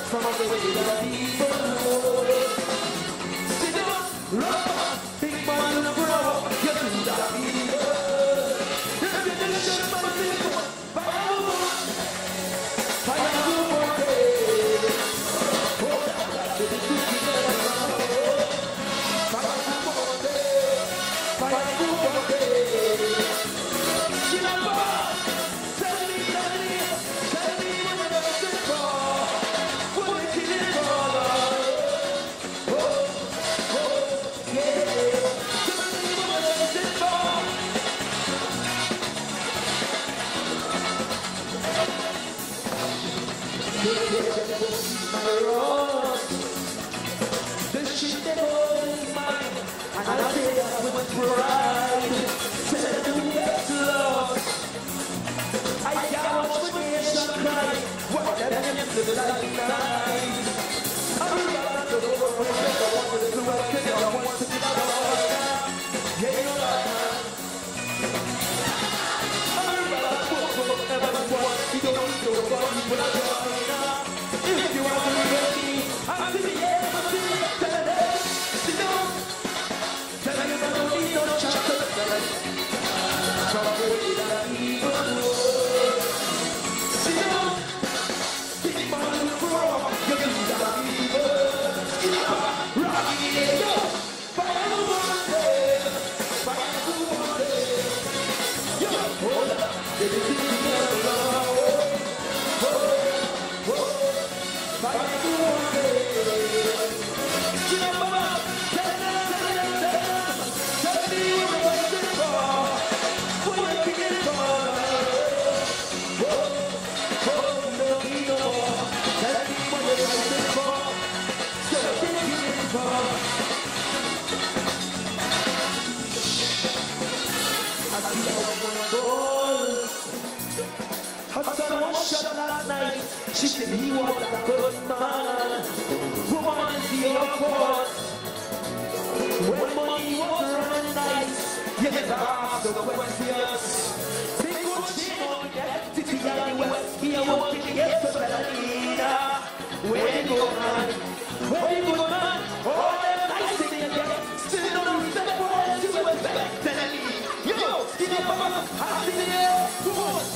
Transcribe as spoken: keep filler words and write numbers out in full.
from the way that people know. Sit down, rubber, big man in the ground, you do that people. You're the nation, but the people, fire woman, fire woman, oh, that's the cookie that I know. Fire woman, fire woman, she never. Tell me, tell me, tell me when I'm sick for. What we kill it for? Oh, oh, yeah. Tell me when I'm sick for. My road, the shit that goes mine, and I say that with pride. Tell me that's love. I can't watch my nation cry. What that ends the light night. I'm about to go over the shit. I want to do what I can. I want to get out of order. Yeah, you know that. I'm about to go over everyone. You don't need to go on with a joiner. If you want to be ready, I'm to the end of the day. Sit down. Tell me that I don't need no chocolate. Trouble with that evil world. Sit down. Big man in the front. You can do that evil. Get up. Rock it. Yo. Fire the one day. Fire the one day. Yo. Hold up. Get it together. Oh. Oh. Fire the one day. Get up. Tell them. Tell them. Tell them. Tell me what I'm sick for. What I'm kicking for. Oh. Oh. No need no more. Tell me what I'm sick for. So I'm kicking for. I see how I wanna go. Her son was shot last night. She said he was a good man. Woman is your fault. When money was running nice, you get asked the questions. Big good shame on the identity and the West. Here working to get to better leader. Where you go, man? Where you go, man? All them nice things you get. Still don't respect for what you expect. Yo, skin up, I see the air.